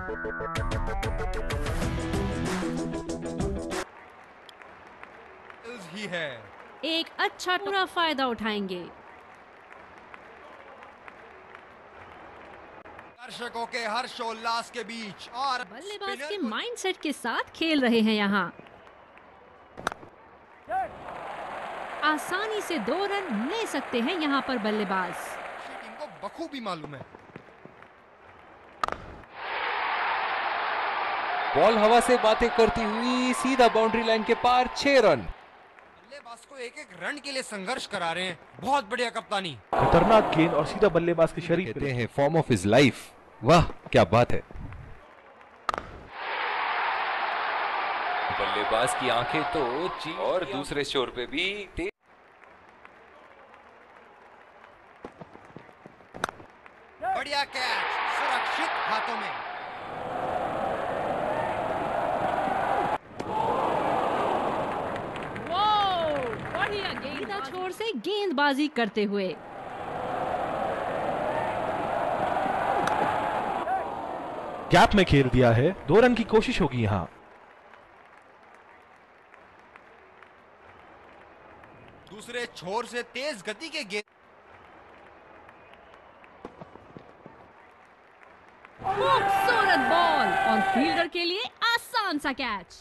ही है। एक अच्छा पूरा फायदा उठाएंगे। दर्शकों के हर्षोल्लास के बीच और बल्लेबाज के माइंडसेट के साथ खेल रहे हैं यहाँ। आसानी से 2 रन ले सकते हैं यहाँ पर बल्लेबाज। टीम को बखूबी मालूम है। बॉल हवा से बातें करती हुई सीधा बाउंड्री लाइन के पार 6 रन। बल्लेबाज को एक एक रन के लिए संघर्ष करा रहे हैं। बहुत बढ़िया कप्तानी। खतरनाक गेंद और सीधा बल्लेबाज के शरीर कहते हैं फॉर्म ऑफ हिज लाइफ। वाह क्या बात है। बल्लेबाज की आंखें तो और दूसरे छोर पे भी बढ़िया कैच, सुरक्षित हाथों में। बढ़िया गेंद छोर से गेंदबाजी करते हुए। गैप में खेल दिया है। 2 रन की कोशिश होगी यहाँ। दूसरे छोर से तेज गति के गेंद। खूबसूरत बॉल और फील्डर के लिए आसान सा कैच।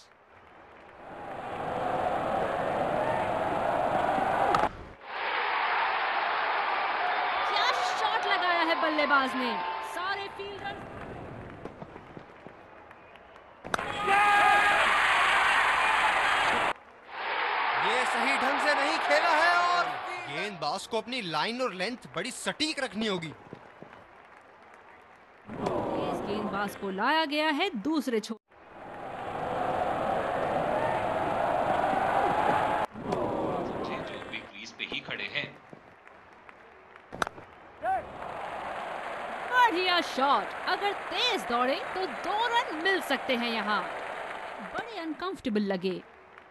क्या शॉट लगाया है बल्लेबाज ने। सारे फील्डर ये सही ढंग से नहीं खेला है और गेंदबाज को अपनी लाइन और लेंथ बड़ी सटीक रखनी होगी। इस गेंदबाज को लाया गया है दूसरे छोर। जो भी क्रीज पे ही खड़े हैं। बढ़िया शॉट। अगर तेज दौड़े तो 2 रन मिल सकते हैं यहाँ। बड़े अनकंफर्टेबल लगे।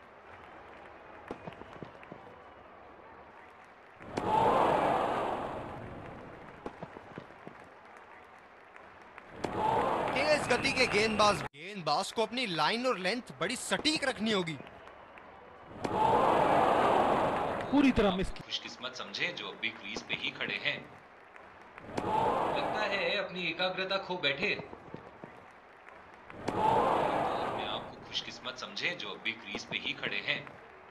तेज गति के गेंदबाज को अपनी लाइन और लेंथ बड़ी सटीक रखनी होगी। पूरी तरह मिस। खुशकिस्मत समझे जो अभी क्रीज पे ही खड़े हैं। लगता है अपनी एकाग्रता खो बैठे। अपने आप को खुशकिस्मत समझे जो अभी क्रीज पे ही खड़े हैं।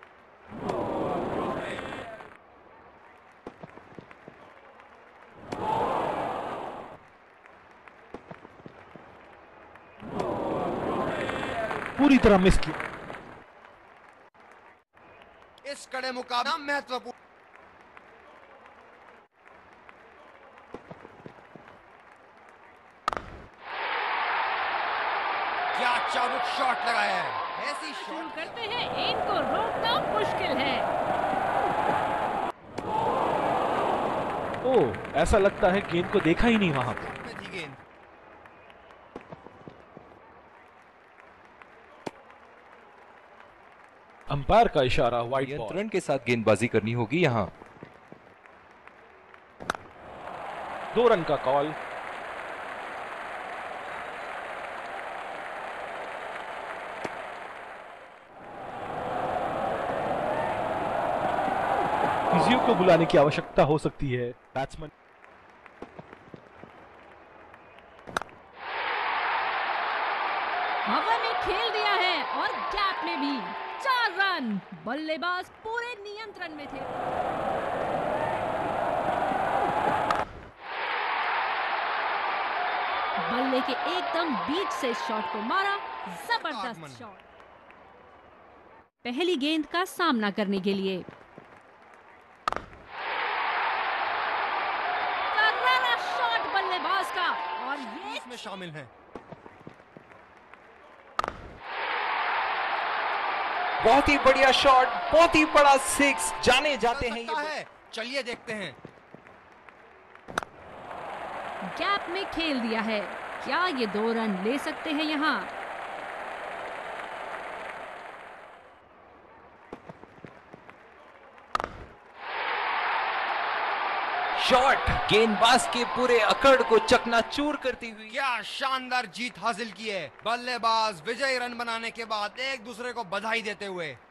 पूरी तरह मिस किया। इस कड़े मुकाबला महत्वपूर्ण। क्या चाबुक शॉट लगाया है। ऐसी शॉट करते हैं, इनको रोकना मुश्किल है। ओह, ऐसा लगता है गेंद को देखा ही नहीं वहां पर। गेंद अंपायर का इशारा वाइड बॉल। नियंत्रण के साथ गेंदबाजी करनी होगी यहाँ। 2 रन का कॉल। फिजियो को बुलाने की आवश्यकता हो सकती है। बैट्समैन हवा में खेल दिया है और गैप में भी 4 रन। बल्लेबाज पूरे नियंत्रण में थे। बल्ले के एकदम बीच से शॉट को मारा। जबरदस्त शॉट। पहली गेंद का सामना करने के लिए करारा शॉट बल्लेबाज का और ये इसमें शामिल है। बहुत ही बढ़िया शॉट, बहुत ही बड़ा 6 जाने जाते हैं ये। चलिए देखते हैं। गैप में खेल दिया है। क्या ये 2 रन ले सकते हैं यहाँ। शॉट गेंदबाज के पूरे अकड़ को चकनाचूर करती हुई। क्या शानदार जीत हासिल की है। बल्लेबाज विजयी रन बनाने के बाद एक दूसरे को बधाई देते हुए।